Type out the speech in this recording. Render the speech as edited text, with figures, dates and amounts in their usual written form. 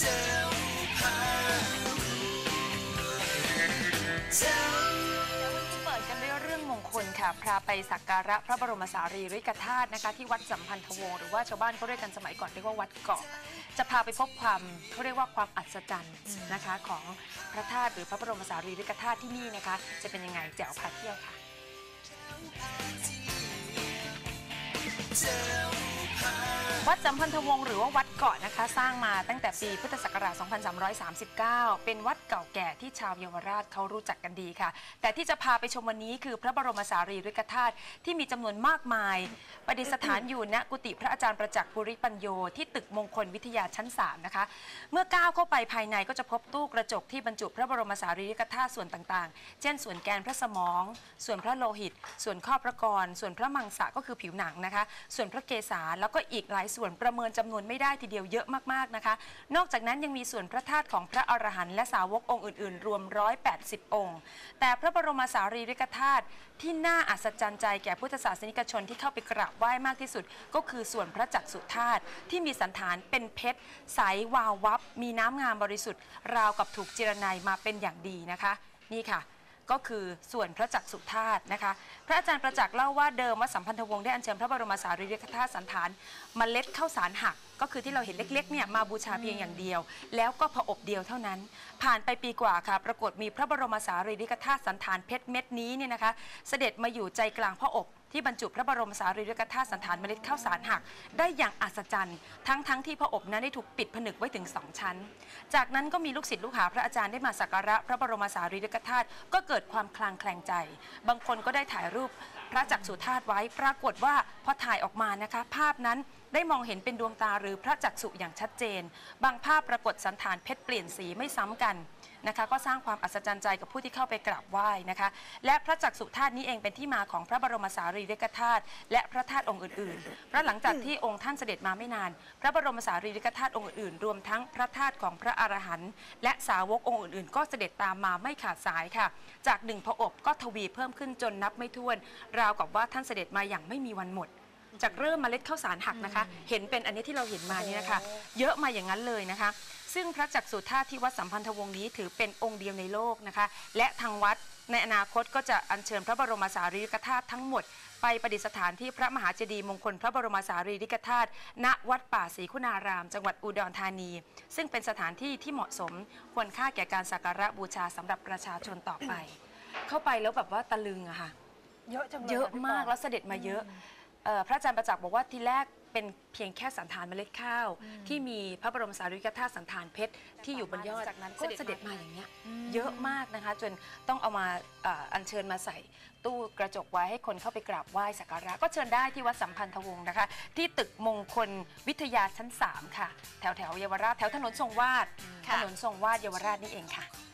ค่ะพาไปสักการะพระบรมสารีริกธาตุนะคะที่วัดสัมพันธวงศ์หรือว่าชาวบ้านเขาเรียกกันสมัยก่อนเรียกว่าวัดเกาะจะพาไปพบความเขาเรียกว่าความอัศจรรย์นะคะของพระธาตุหรือพระบรมสารีริกธาตุที่นี่นะคะจะเป็นยังไงแจ๋วพาเที่ยวค่ะวัดสัมพันธวงศ์หรือว่าวัดเกาะนะคะสร้างมาตั้งแต่ปีพุทธศักราช 2339 เป็นวัดเก่าแก่ที่ชาวเยาวราชเขารู้จักกันดีค่ะแต่ที่จะพาไปชมวันนี้คือพระบรมสารีริกธาตุที่มีจำนวนมากมายประดิษฐานอยู่ณกุฏิพระอาจารย์ประจักษ์ปุริปัญโยที่ตึกมงคลวิทยาชั้น 3 นะคะเมื่อก้าวเข้าไปภายในก็จะพบตู้กระจกที่บรรจุพระบรมสารีริกธาตุส่วนต่างๆเช่นส่วนแกนพระสมองส่วนพระโลหิตส่วนข้อพระกรส่วนพระมังสะก็คือผิวหนังนะคะส่วนพระเกศาแล้วก็อีกหลายส่วนประเมินจำนวนไม่ได้ทีเดียวเยอะมากๆนะคะนอกจากนั้นยังมีส่วนพระธาตุของพระอรหันต์และสาวกองค์อื่นๆรวม180 องค์แต่พระบรมสารีริกธาตุที่น่าอัศจรรย์ใจแก่พุทธศาสนิกชนที่เข้าไปกราบไหว้มากที่สุดก็คือส่วนพระจักษุธาตุที่มีสันฐานเป็นเพชรใสวาววับมีน้ำงามบริสุทธิ์ราวกับถูกจิรนัยมาเป็นอย่างดีนะคะนี่ค่ะก็คือส่วนพระจักษุธาตุนะคะพระอาจารย์ประจักษ์เล่าว่าเดิมวัดสัมพันธวงศ์ได้อัญเชิญพระบรมสารีริกธาตุสันฐานเมล็ดข้าวสารหักก็คือที่เราเห็นเล็กๆเนี่ยมาบูชาเพียงอย่างเดียวแล้วก็ผอบเดียวเท่านั้นผ่านไปปีกว่าค่ะปรากฏมีพระบรมสารีริกธาตุสันฐานเพชรเม็ดนี้เนี่ยนะคะเสด็จมาอยู่ใจกลางผอบที่บรรจุพระบรมสารีริกธาตุสันฐานเมล็ดข้าวสารหักได้อย่างอัศจรรย์ทั้งที่ผอบนั้นได้ถูกปิดผนึกไว้ถึง2 ชั้นจากนั้นก็มีลูกศิษย์ลูกหาพระอาจารย์ได้มาสักการะพระบรมสารีริกธาตุก็เกิดความคลางแคลงใจบางคนก็ได้ถ่ายรูปพระจักษุธาตุไว้ปรากฏว่าพอถ่ายออกมานะคะภาพนั้นได้มองเห็นเป็นดวงตาหรือพระจักษุอย่างชัดเจนบางภาพปรากฏสันฐานเพชรเปลี่ยนสีไม่ซ้ำกันนะคะก็สร้างความอัศจรรย์ใจกับผู้ที่เข้าไปกราบไหว้นะคะและพระจักษุธาตุนี้เองเป็นที่มาของพระบรมสารีริกธาตุและพระธาตุองค์อื่นๆเพราะหลังจากที่องค์ท่านเสด็จมาไม่นานพระบรมสารีริกธาตุองค์อื่นๆรวมทั้งพระธาตุของพระอรหันต์และสาวกองค์อื่นๆก็เสด็จตามมาไม่ขาดสายค่ะจาก1 ผอบก็ทวีเพิ่มขึ้นจนนับไม่ถ้วนราวกับว่าท่านเสด็จมาอย่างไม่มีวันหมดจากเริ่มเมล็ดข้าวสารหักนะคะเห็นเป็นอันนี้ที่เราเห็นมานี่นะคะเยอะมาอย่างนั้นเลยนะคะซึ่งพระจักษุธาตุที่วัดสัมพันธวงศ์นี้ถือเป็นองค์เดียวในโลกนะคะและทางวัดในอนาคตก็จะอัญเชิญพระบรมสารีริกธาตุทั้งหมดไปประดิษฐานที่พระมหาเจดีย์มงคลพระบรมสารีริกธาตุณวัดป่าศรีคุณารามจังหวัดอุดรธานีซึ่งเป็นสถานที่ที่เหมาะสมควรค่าแก่การสักการะบูชาสำหรับประชาชนต่อไปเข้าไปแล้วแบบว่าตะลึงอะค่ะเยอะจังเลยเยอะมากแล้วเสด็จมาเยอะพระอาจารย์ประจักษ์บอกว่าทีแรกเป็นเพียงแค่สันฐานเมล็ดข้าวที่มีพระบรมสารีริกธาตุสันฐานเพชรที่อยู่บนยอดจากนั้นก็เสด็จมาอย่างเงี้ยเยอะมากนะคะจนต้องเอามาอัญเชิญมาใส่ตู้กระจกไว้ให้คนเข้าไปกราบไหว้สักการะก็เชิญได้ที่วัดสัมพันธวงศ์นะคะที่ตึกมงคลวิทยาชั้น 3ค่ะแถวเยาวราชแถวถนนทรงวาดเยาวราชนี่เองค่ะ